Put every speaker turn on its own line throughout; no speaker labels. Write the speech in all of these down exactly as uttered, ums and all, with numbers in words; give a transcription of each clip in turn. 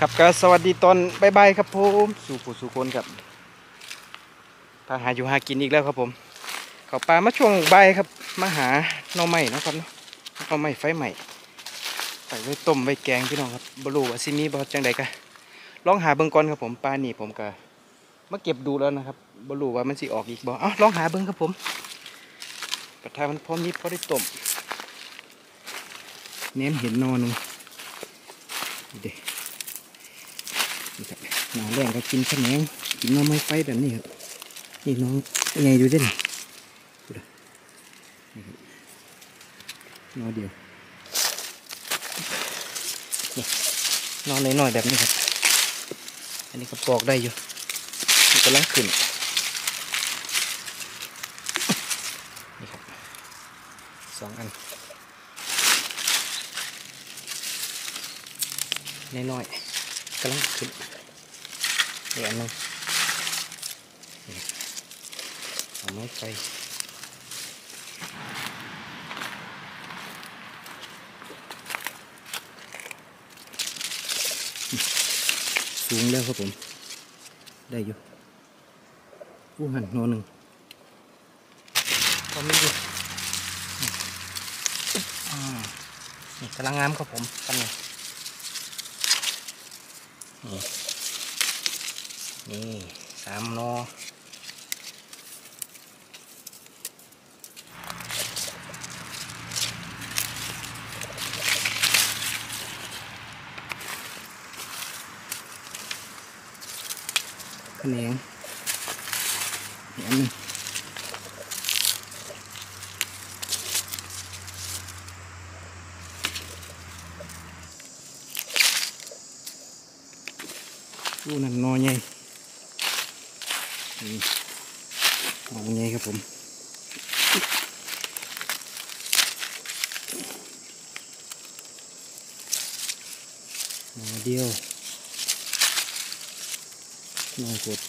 ครับก็สวัสดีตอนบายๆครับผมสู่ผู้สู่คนครับพาหาอยู่หากินอีกแล้วครับผมเขาปลามาช่วงบ่ายครับมาหาหน่อไม้นะครับเนาะหน่อไม้ไฟใหม่ไปไว้ต้มไว้แกงพี่น้องครับบรูว่าซิมีบ่จังใดกะลองหาเบิ่งก่อนครับผมปลานี่ผมก็มาเก็บดูแล้วนะครับบรูว่ามันสิออกอีกบ่เอ้าลองหาเบิ่งครับผมกระทามันพร้อมนี้พอได้ต้มเน้นเห็นนอนนึงเด็นี่ครับหนาแรงก็กินขนงกินน้ำไม้ไฟแบบนี้ครับนี่น้องไงดูดินี่นอเดียวนอนน้อยๆแบบนี้ครับอันนี้ก็ปอกได้อยู่มันกำลังขึ้นนี่ครับสองอันน้อยๆกำลังขึ้นเดี๋ยวอันนึงเอาไม้ไฟสูงแล้วครับผมได้อยู่ผู้หันนอหนึ่งก็ไม่อยู่นี่กำลังงามครับผมกันเลยนี่นี่สามนอขนงเห็นไหมดูนั่นนอใหญ่นอใหญ่ครับผมนอเดียวนอสด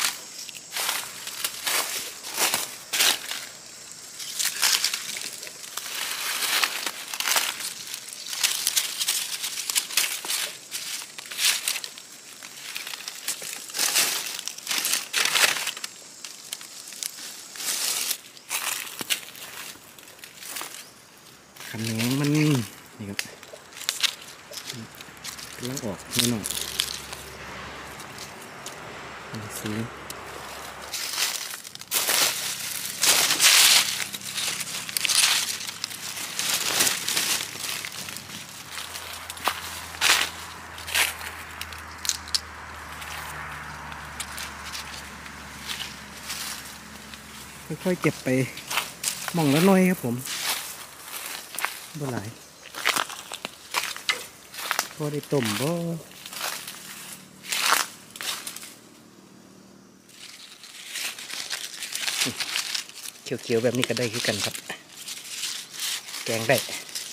ขนงมันนี่ครับกำลังออกนิดหน่อยสีค่อยๆเก็บไปมองละน้อยครับผมบ่หลายพอได้ต้มบ่เขียวๆแบบนี้ก็ได้คือกันครับแกงได้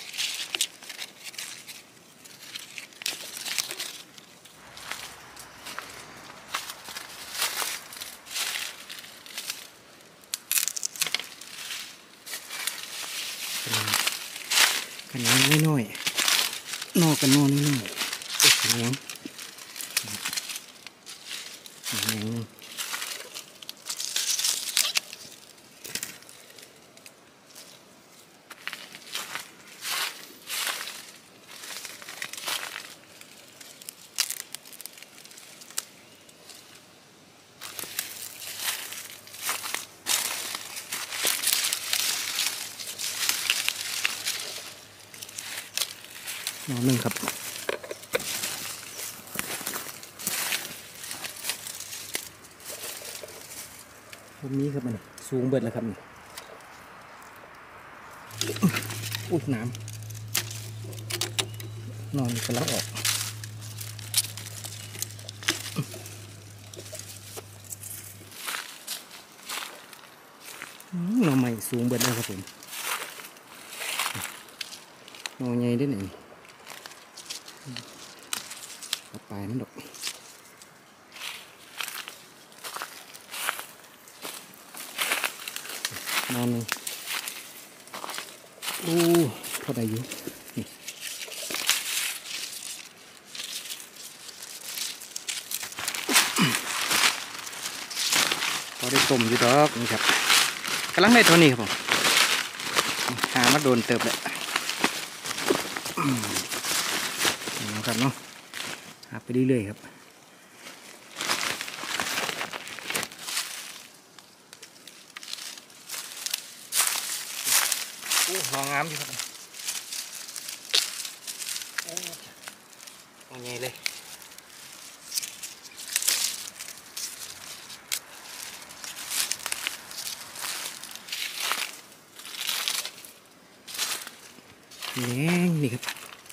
ขนมน้อยๆนอกกันนอนน้อยๆขนมขนมนอนหนึ่งครับพวกนี้ครับมันสูงเบิดแล้วครับนี่อุ้ยน้ำนอนกำลังออกหน่อไม้สูงเบิดแล้วครับผมหน่อใหญ่ได้ไหนเอาปลายมันดอกนอนเลยอู้พอได้อยู่อได้ต้มอยู่ดอกนี่ครับกำลังได้ตัวนี้ครับผมหามาโดนเติบเลยนะครับเนาะหาไปเรื่อยๆครับโอ้นองงามดีครับโอ้โอ้ใหญ่เลยแหงนี่ครับ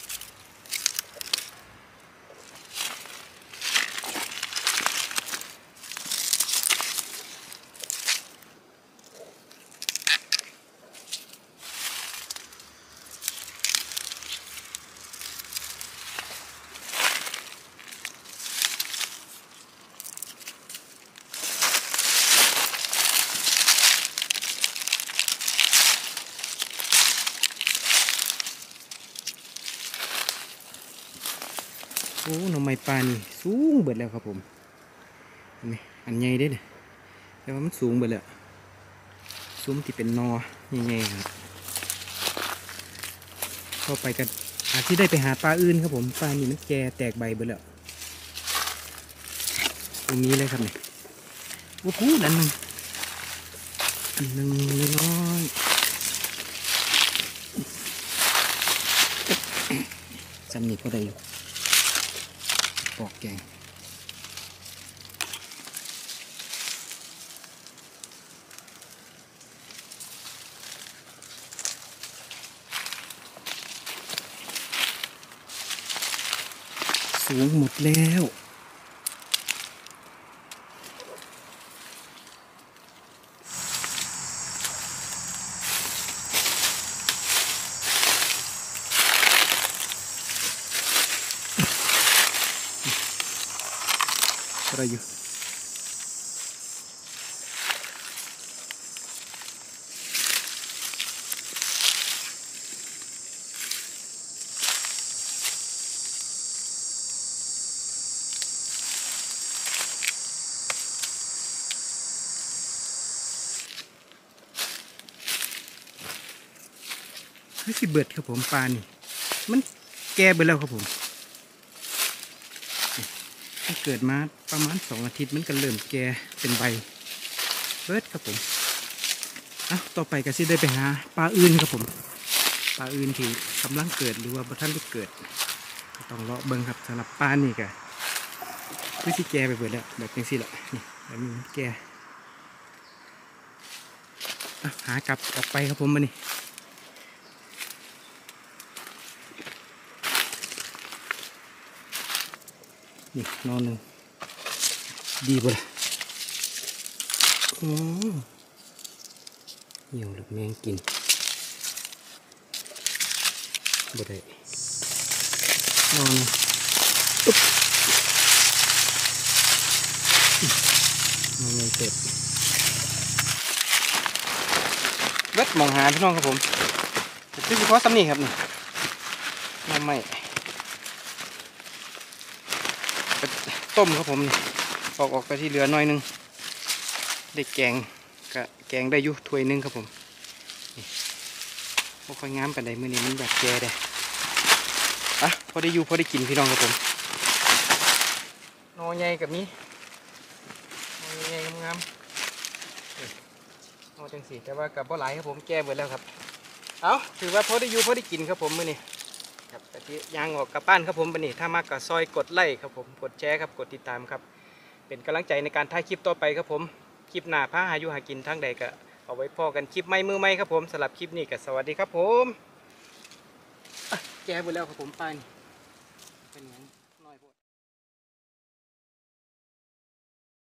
โอ้หน่อไม้ปลานี่สูงเบิดแล้วครับผมนี่อันใหญ่ได้เนี่ยแต่ว่ามันสูงเบิดแล้วซุ้มที่เป็นนอใหญ่ๆครับเข้าไปกันอาจที่ได้ไปหาปลาอื่นครับผมปลานี่มันแก่แตกใบเบิดแล้วตรงนี้เลยครับเนี่ยโอ้โหอันหนึ่งอันหนึ่งน้อยจำนี่ก็ได้อยู่ปอกแกงสูงหมดแล้วอะไรอยู่นี่สิเบิดครับผมปลานี่มันแก่ไปแล้วครับผมถ้าเกิดมาประมาณสองอาทิตย์มันก็เริ่มแก่เป็นใบเบิดครับผมอ่ะต่อไปก็สิได้ไปหาปลาอื่นครับผมปลาอื่นที่กำลังเกิดหรือว่าบ่ทันได้เกิดก็ต้องรอเบิ่งครับสำหรับปลานี่ก็คือสิแก่ไปเบิดแล้วแบบนี้สิละนี่แบบนี้แก่อ่ะหากลับออกไปครับผมมานี่นี่นอนหนึ่งดีบ่ล่ะอ๋อเหี่ยวหรือแมงกินบ่ได้นอนอุ๊บนอนเลยเสร็จเบ็ดมองหาพี่น้องครับผมคือเฉพาะซ้ำนี่ครับนี่น้ำไม่ต้มครับผมนี่ปอกออกไปที่เหลือน้อยนึงได้แกงกะแกงได้อยู่ถ้วยนึงครับผมนี่พอค่อยงามไปได้มื้อนี้มันแบบแก่ได้อ่ะพอได้อยู่พอได้กินพี่น้องครับผมนอใหญ่กับนี้นอใหญ่งามนอจังสีแต่ว่ากับบ่หลายครับผมแก่หมดแล้วครับเอาถือว่าพอได้อยู่พอได้กินครับผมมื้อนี้ครับแต่ที่ยางออกกลับบ้านครับผมบันนี้ถ้ามากกับซอยกดไลค์ครับผมกดแชร์ครับกดติดตามครับเป็นกำลังใจในการถ่ายคลิปต่อไปครับผมคลิปหน้าพาหาอยู่หากินทั้งใดก็เอาไว้พอกันคลิปใหม่มือใหม่ครับผมสำหรับคลิปนี้ก็สวัสดีครับผมแกไปแล้วครับผมไปเป็นไง